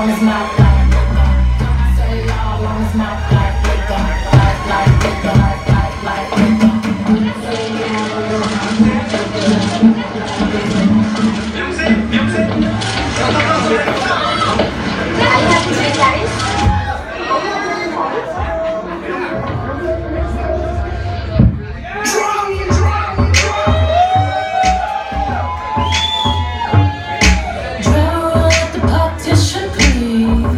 long as my life liquor. Say all long as my life liquor. Like liquor, like liquor. Are you happy to be Paris? Drive at the partition, please.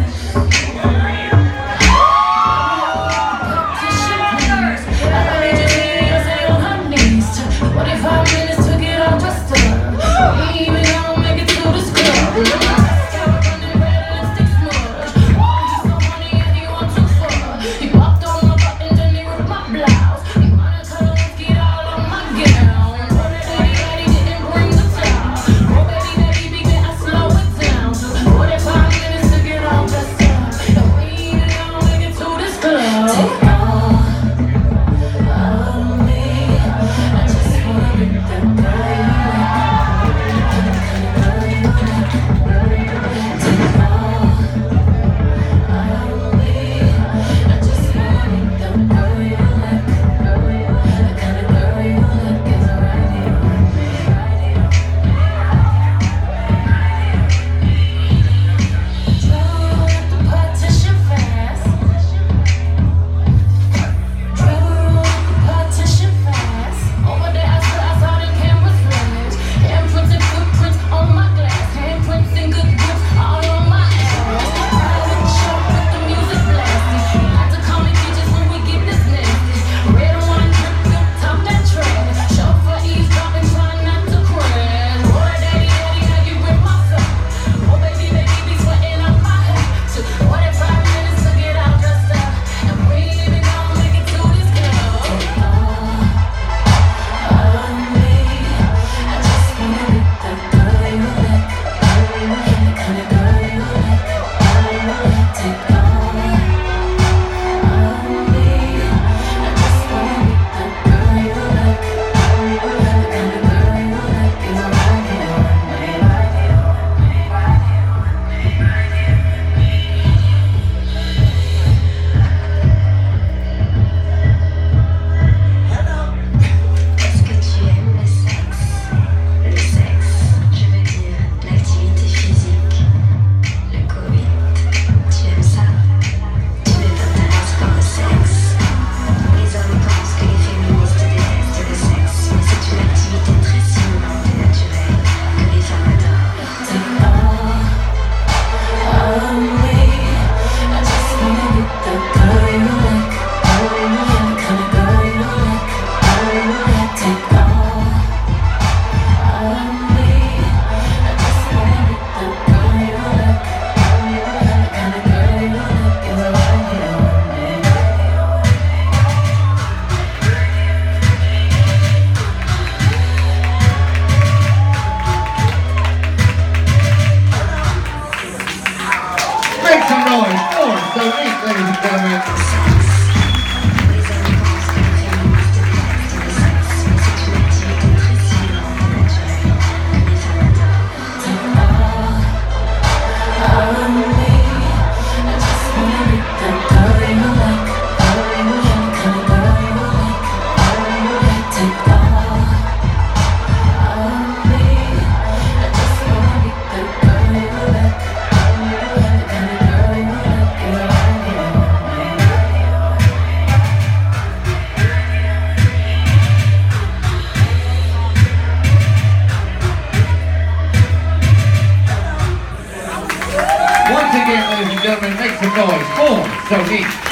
Partition, please. I need you to stay on her knees. 45 minutes to get all dressed up. We ain't even gonna make it to this club. Sonique, ladies and gentlemen. Once again, ladies and gentlemen, make some noise for Sonique.